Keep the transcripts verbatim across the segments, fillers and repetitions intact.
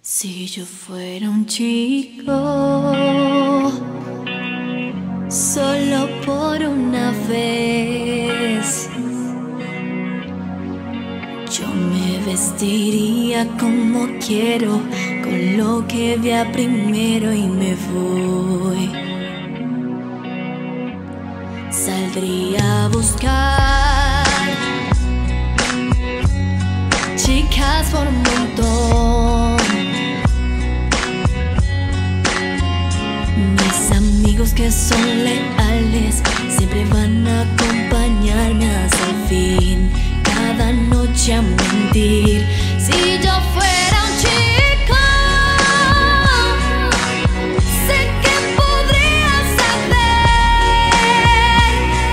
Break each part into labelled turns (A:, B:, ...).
A: Si yo fuera un chico, solo por una vez, yo me vestiría como quiero, con lo que vea primero y me voy. Saldría a buscar chicas por un montón. Mis amigos que son leales siempre van a acompañarme hasta el fin. Cada noche a mentir. Si yo fuera un chico, sé que podría saber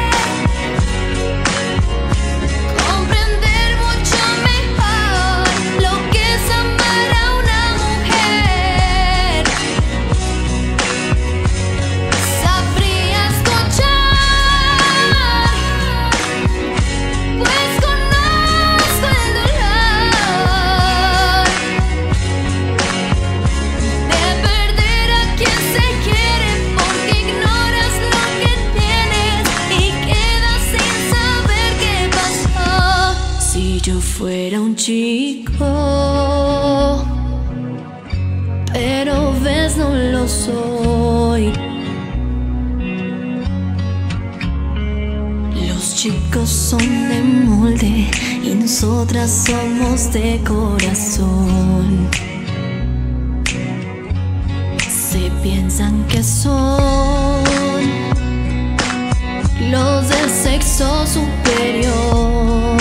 A: comprender mucho mejor lo que es amar a una mujer. Sabría escuchar, pues conozco el dolor de perder a quien se quiere, porque ignoras lo que tienes y quedas sin saber qué pasó. Si yo fuera un chico, pero ves no lo soy. Los chicos son de molde y nosotras somos de corazón. Se piensan que son los del sexo superior,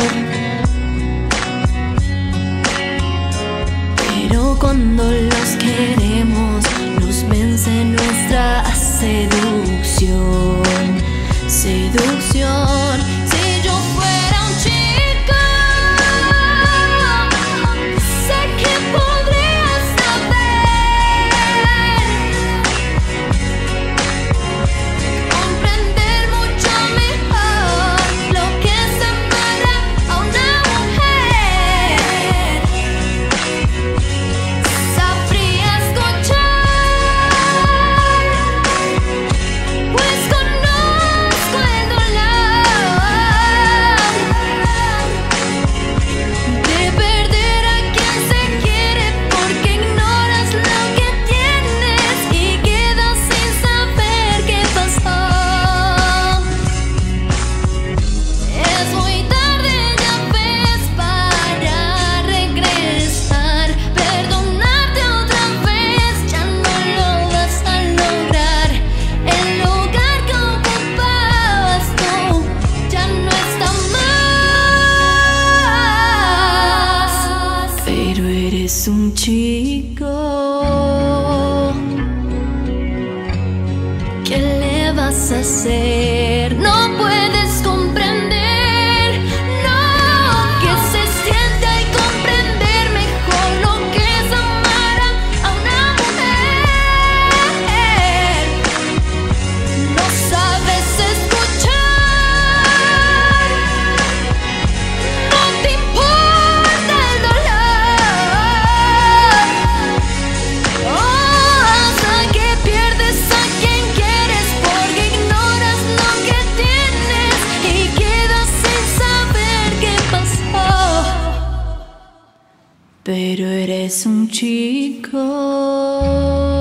A: pero cuando los queremos nos vence nuestra seducción. Seducción. Si yo fuera un chico, sé que podría saber comprender mucho mejor lo que es amar a una mujer. Sabría escuchar, pues conozco el dolor de perder a quien se quiere, porque ignoras lo que tienes y quedas sin saber qué pasó. Es muy tarde, ya ves, para regresar. Perdonarte otra vez ya no lo vas a lograr. El lugar que ocupabas tú ya no está más. Pero eres un chico, ¿qué le vas a hacer? No puedes comprender, no, que se sienta y comprender mejor lo que es amar a una mujer. No sabes escuchar, no te importa el dolor. Oh, hasta que pierdes a quien quieres, porque ignoras lo que tienes y quedas sin saber qué pasó. Pero eres un chico.